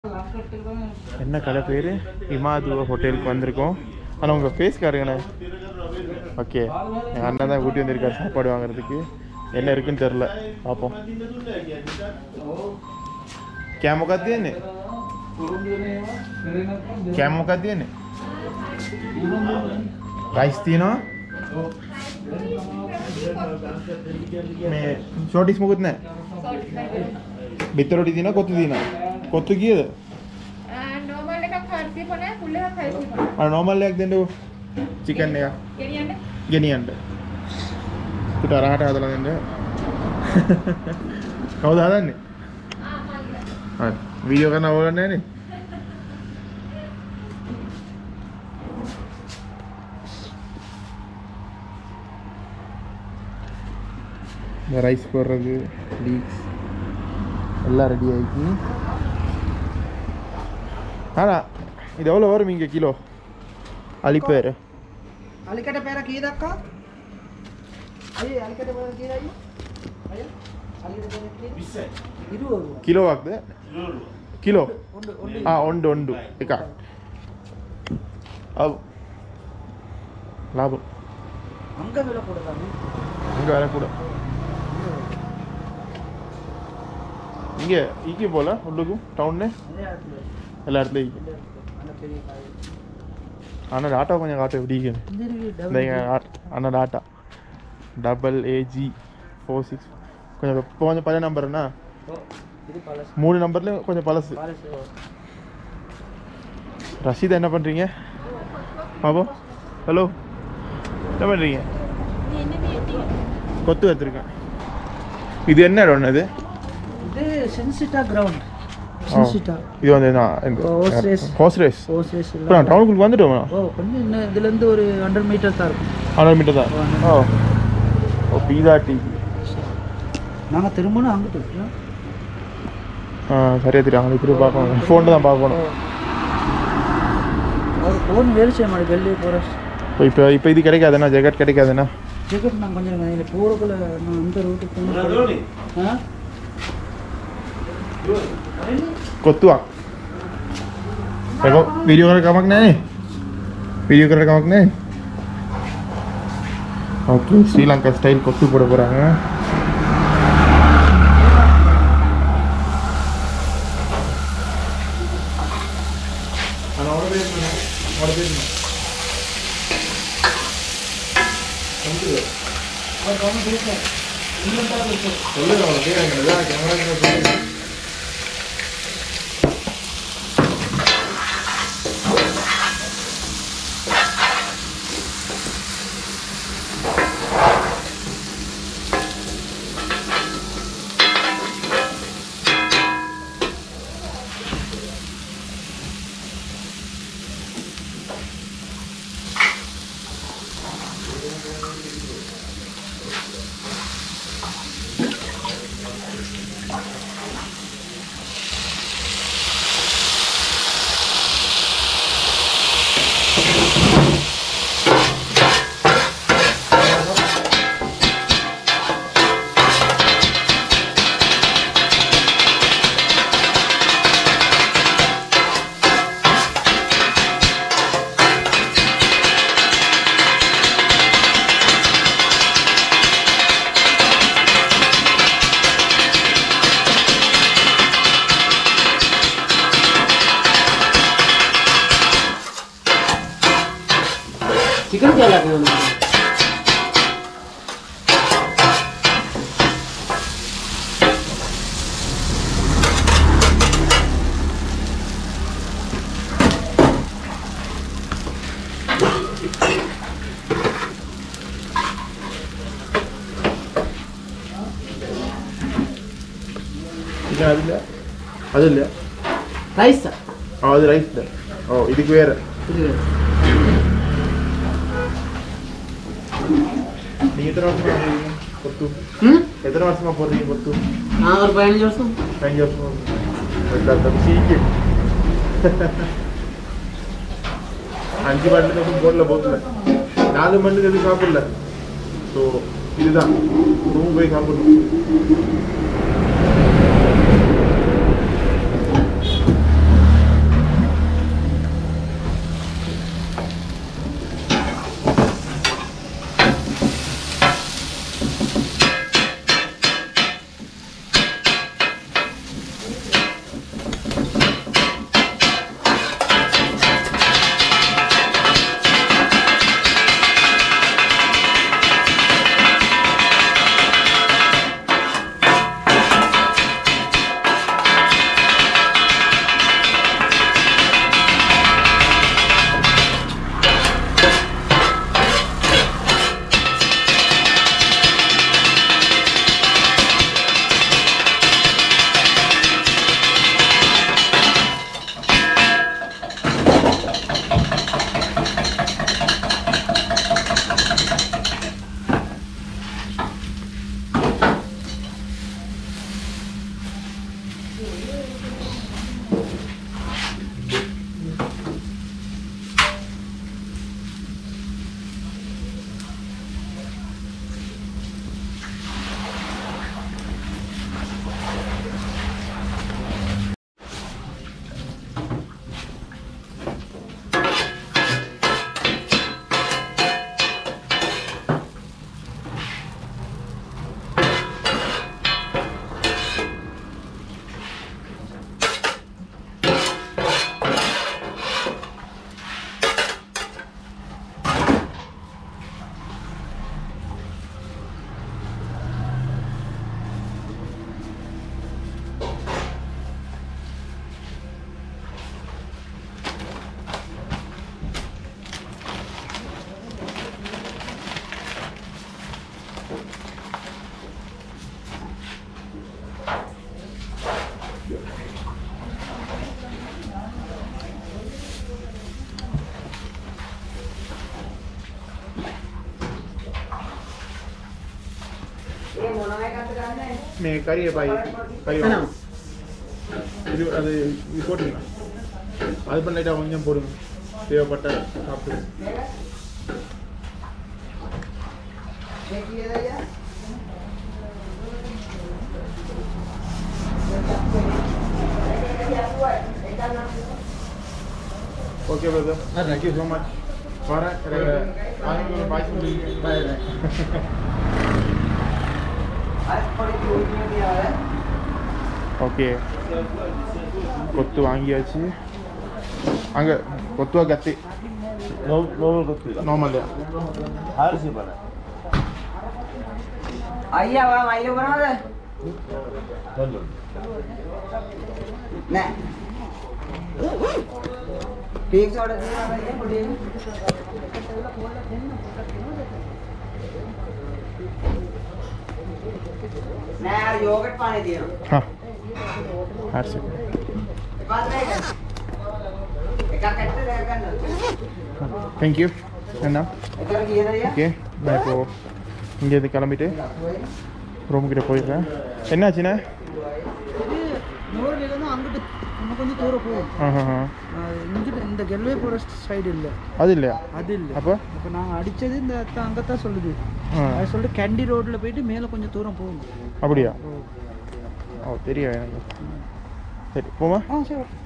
என்ன கடை பேர்? இமாதுவ ஹோட்டலுக்கு வந்திருக்கோம். ஆனால் உங்கள் ஃபேஸ் காருங்கண்ணே. ஓகே, எங்கள் அண்ணன் தான் கூட்டி வந்திருக்காரு சாப்பாடு வாங்குறதுக்கு. என்ன இருக்குன்னு தெரில, பார்ப்போம். क्या मुकाती है ने? क्या मुकाती है ने? राइस तीनों में छोटी स्मोक कितने? बितर रोटी थी ना, कोत्थु थी ना, कोत्थु की है? नॉर्मल लेका खारसी पण आहे, फुल्ले खारसी पण. और नॉर्मल लेग देंगे वो चिकन ने का? गेनी अंडे. कुछ आराट आता लगे. कौन दादा ने? हाँ, वीडियो करना होगा नहीं? ரைஸ் போடுறது லீக்ஸ் எல்லாம் ரெடி ஆகிடுச்சு. ஆனால் இது எவ்வளோ வரும் இங்கே கிலோ? அலிப்பேர் அலிக்கட்ட பேரை கீதாக்கா ஐயே அலிக்கட்ட பேரை கீதா ஐயா ಕಿಲೋ ಆಗ್ತದೆ ಕಿಲೋ ಉಂಡು ಈಗ ಅವು ಲಾಭ அங்கே விலை போடுறாங்க. இங்கே விலை கூட இங்கே ஈக்கி போல உள்ளுக்கும் டவுன்னு எல்லா இடத்துலையும். ஆனால் டாட்டா கொஞ்சம் காட்டு எப்படி இந்த அண்ணா டாட்டா AG46 கொஞ்சம் இப்போ கொஞ்சம் பழைய நம்பர்ண்ணா. 3 நம்பர்லேயும் கொஞ்சம் பழசு. ரஷீதா என்ன பண்ணுறீங்க? பாபோ ஹலோ, என்ன பண்ணுறீங்க? கொத்து எடுத்துருக்கேன். இது என்ன இடம்? இது இது சென்சிட்டா கிரவுண்ட். சென்சிட்டா இது வந்து ஹார்ஸ் ரேஸ். இப்போ நான் டவுனுக்குள்ளே வந்துட்டோம். கொஞ்சம் இன்னும் இதுலேருந்து ஒரு 100 மீட்டர் தான் இருக்கும். 100 மீட்டர் தான். ஓ பீஸா டீ. நாங்கள் திரும்பணும் அங்கிட்டு. சரியா தெரியும். அங்கே இப்படி பார்க்கணும், ஃபோனில் தான் பார்க்கணும். ஒரு ஃபோன் வேலை செய்ய மாட்டேன் வெளியே போகிறேன். இப்போ இது கிடைக்காதுண்ணா, ஜெக்கெட் கிடைக்காதுண்ணா. ஜெக்கெட் நான் கொஞ்சம் இல்லை போகிறக்குள்ள நான் அந்த ரூட்டுக்கு कोत्तुआ देखो वीडियो कर कमक नहीं, वीडियो कर कमक नहीं. ओके, श्रीलंका स्टाइल कोत्तु போட போறாங்க. चिकन क्या लाते हो? அதில்லையா ரைஸ் தான். அது ரைஸ் தான். ஓ இதுக்கு வேறு. நீங்கள் எத்தனை வருஷமாக போடுறீங்க கொத்து? எத்தனை வருஷமாக போடுறீங்க கொத்து? நான் ஒரு 15 வருஷம். 15 வருஷம் சீக்கிரம் 5 மணிக்கு போடல போகல, 4 மணிக்கு எதுவும் சாப்பிடல. ஸோ இதுதான் ரூம் போய் சாப்பிடணும். நீ கறியை பாய் கறி வேணாம். இது அது இது போட்டுக்கலாம் அது பண்ண லைட்டாக கொஞ்சம் போடுங்க தேவைப்பட்ட சாப்பிட்டு okay brother thank you so much வரேன் பாய் சொல்லி ஓகே கொத்து வாங்கியாச்சு அங்கே கொத்துவா கத்தி நார்மல் ஐயா வா ஐயா வராத நே ठीक छोड़ दे भैया बड़ी ना यार योगर्ट पानी दिया हाँ हर से बात रहेगा एक का कट्टे रहेगा ना थैंक यू என்ன इधर की है ஓகே நான் இப்போ இங்கேருந்து கிளம்பிட்டு ரூமுக்கிட்ட போயிடுறேன் என்னாச்சுண்ணே நூறுலேருந்து அங்கிட்டு இன்னும் கொஞ்சம் தூரம் போகும் இங்கிட்டு இந்த கெல்வே போகிற சைடு இல்லை அது இல்லையா அது இல்லை அப்போ இப்போ நாங்கள் அடித்தது இந்த அங்கே தான் சொல்லுது அது சொல்லிட்டு கேண்டி ரோட்டில் போயிட்டு மேலே கொஞ்சம் தூரம் போகும் அப்படியா ஓ தெரியும் எனக்கு சரி போமா ஆ சரி